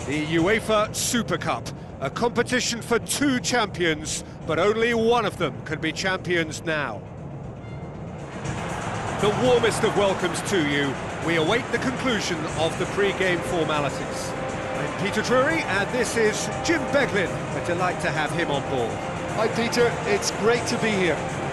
The UEFA Super Cup, a competition for two champions, but only one of them can be champions now. The warmest of welcomes to you. We await the conclusion of the pre-game formalities. I'm Peter Drury, and this is Jim Beglin. A delight to have him on board. Hi Peter, it's great to be here.